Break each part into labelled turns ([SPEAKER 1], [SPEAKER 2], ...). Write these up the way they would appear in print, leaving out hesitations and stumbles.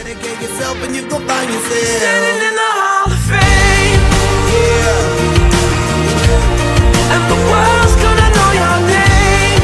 [SPEAKER 1] Dedicate yourself and you gon' find yourself
[SPEAKER 2] standing in the Hall of Fame. Yeah. And the world's gonna know your name.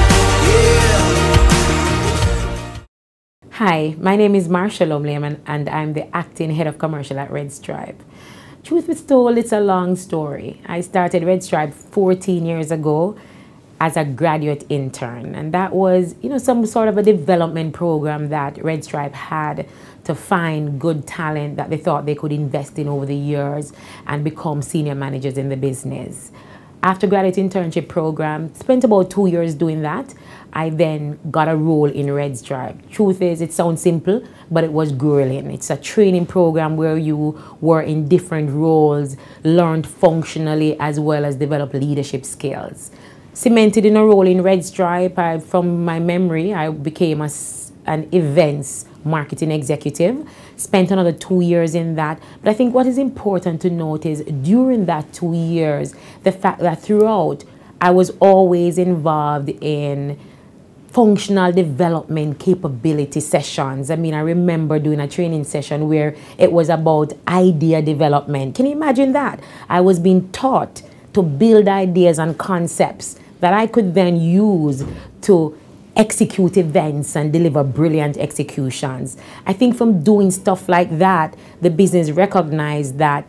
[SPEAKER 3] Yeah. Hi, my name is Marsha Lumley and I'm the acting head of commercial at Red Stripe. Truth be told, it's a long story. I started Red Stripe 14 years ago as a graduate intern, and that was, some sort of a development program that Red Stripe had to find good talent that they thought they could invest in over the years and become senior managers in the business. After graduate internship program, spent about 2 years doing that. I then got a role in Red Stripe. Truth is, it sounds simple, but it was grueling. It's a training program where you were in different roles, learned functionally as well as developed leadership skills. Cemented in a role in Red Stripe, from my memory, I became an events marketing executive. Spent another 2 years in that. But I think what is important to note is during that 2 years, the fact that throughout, I was always involved in functional development capability sessions. I mean, I remember doing a training session where it was about idea development. Can you imagine that? I was being taught to build ideas and concepts that I could then use to execute events and deliver brilliant executions. I think from doing stuff like that, the business recognized that,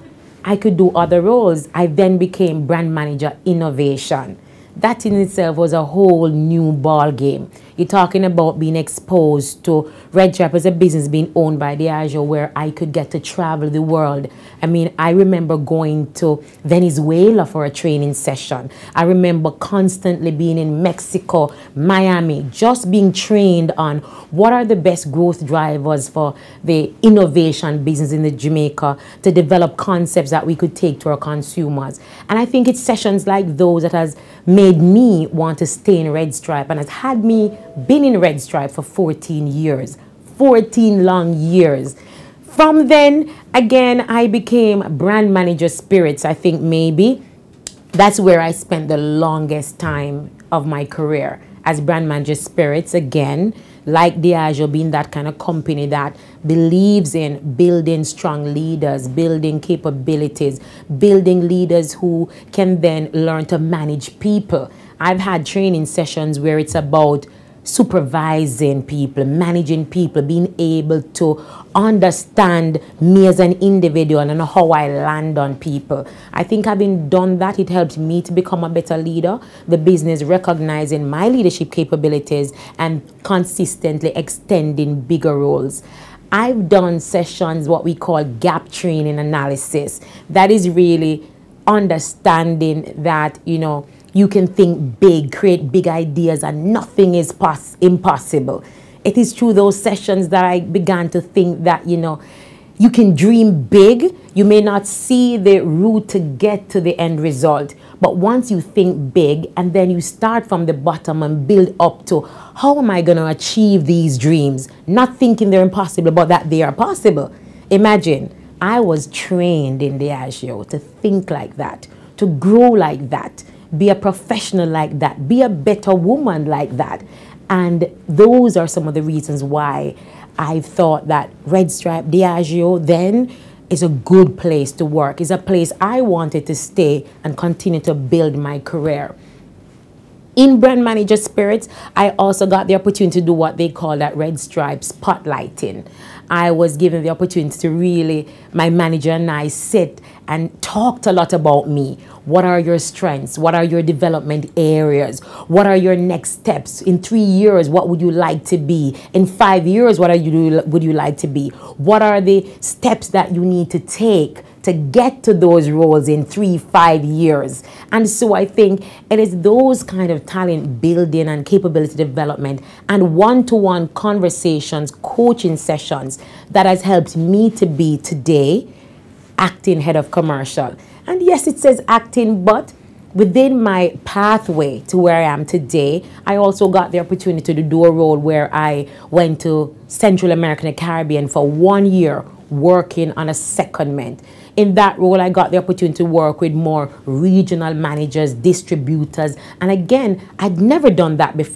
[SPEAKER 3] I could do other roles. I then became brand manager innovation. That in itself was a whole new ball game. You're talking about being exposed to Red Stripe as a business being owned by Diageo, where I could get to travel the world. I mean, I remember going to Venezuela for a training session. I remember constantly being in Mexico, Miami, just being trained on what are the best growth drivers for the innovation business in the Jamaica to develop concepts that we could take to our consumers. And I think it's sessions like those that has made me want to stay in Red Stripe and has had me been in Red Stripe for 14 years, 14 long years. From then, again, I became brand manager spirits. I think maybe that's where I spent the longest time of my career as brand manager spirits. Again, like Diageo, being that kind of company that believes in building strong leaders, building capabilities, building leaders who can then learn to manage people. I've had training sessions where it's about supervising people, managing people, being able to understand me as an individual and how I land on people. I think having done that, it helped me to become a better leader. The business recognizing my leadership capabilities and consistently extending bigger roles. I've done sessions, what we call gap training analysis. That is really understanding that, you can think big, create big ideas, and nothing is impossible. It is through those sessions that I began to think that, you can dream big. You may not see the route to get to the end result. But once you think big and then you start from the bottom and build up to how am I going to achieve these dreams? Not thinking they're impossible, but that they are possible. Imagine, I was trained in Diageo to think like that, to grow like that, be a professional like that, be a better woman like that. And those are some of the reasons why I thought that Red Stripe Diageo then is a good place to work, is a place I wanted to stay and continue to build my career. In brand manager spirits, I also got the opportunity to do what they call that Red Stripe spotlighting. I was given the opportunity to really, my manager and I sit and talked a lot about me. What are your strengths? What are your development areas? What are your next steps? In 3 years, what would you like to be? In 5 years, what would you like to be? What are the steps that you need to take to get to those roles in 3-5 years? And so I think it is those kind of talent building and capability development and one-to-one conversations, coaching sessions that has helped me to be today acting head of commercial. And yes, it says acting, but within my pathway to where I am today, I also got the opportunity to do a role where I went to Central America and the Caribbean for 1 year working on a secondment. In that role, I got the opportunity to work with more regional managers, distributors. And again, I'd never done that before.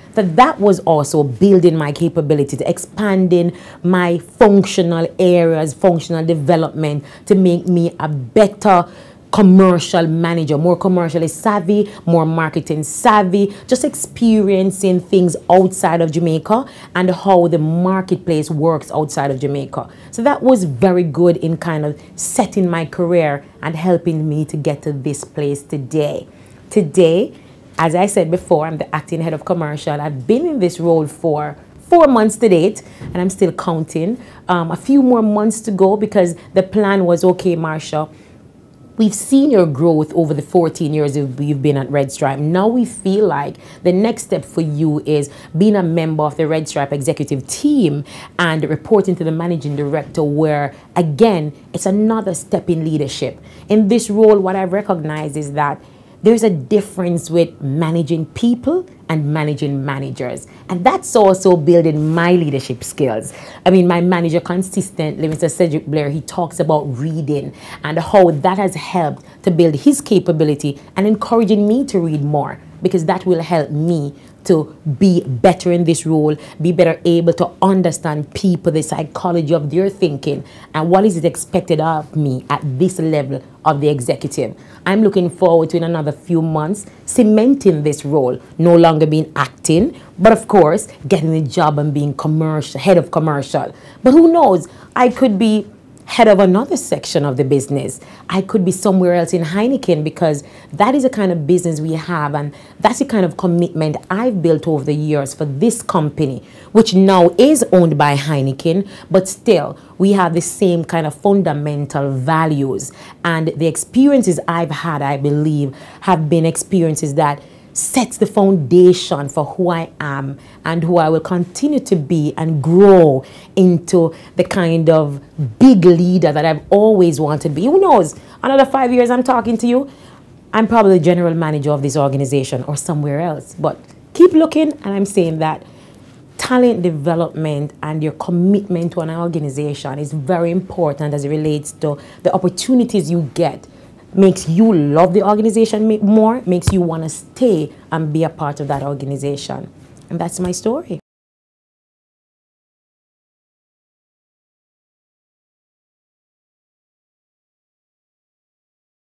[SPEAKER 3] that was also building my capabilities, expanding my functional areas, functional development to make me a better commercial manager, more commercially savvy, more marketing savvy, just experiencing things outside of Jamaica and how the marketplace works outside of Jamaica. So that was very good in kind of setting my career and helping me to get to this place today. Today, as I said before, I'm the acting head of commercial. I've been in this role for 4 months to date, and I'm still counting. A few more months to go, because the plan was, okay, Marsha, we've seen your growth over the 14 years you've been at Red Stripe. Now we feel like the next step for you is being a member of the Red Stripe executive team and reporting to the managing director, where, again, it's another step in leadership. In this role, what I've recognized is that there's a difference with managing people and managing managers. And that's also building my leadership skills. I mean, my manager consistently, Mr. Cedric Blair, he talks about reading and how that has helped to build his capability and encouraging me to read more, because that will help me to be better in this role, be better able to understand people, the psychology of their thinking, and what is it expected of me at this level of the executive. I'm looking forward to, in another few months, cementing this role, no longer being acting, but of course, getting the job and being commercial, head of commercial. But who knows, I could be head of another section of the business. I could be somewhere else in Heineken, because that is the kind of business we have, and that's the kind of commitment I've built over the years for this company, which now is owned by Heineken, but still we have the same kind of fundamental values. And the experiences I've had, I believe, have been experiences that sets the foundation for who I am and who I will continue to be and grow into the kind of big leader that I've always wanted to be. Who knows, another 5 years I'm talking to you, I'm probably the general manager of this organization or somewhere else. But keep looking, and I'm saying that talent development and your commitment to an organization is very important as it relates to the opportunities you get. Makes you love the organization more, makes you want to stay and be a part of that organization. And that's my story.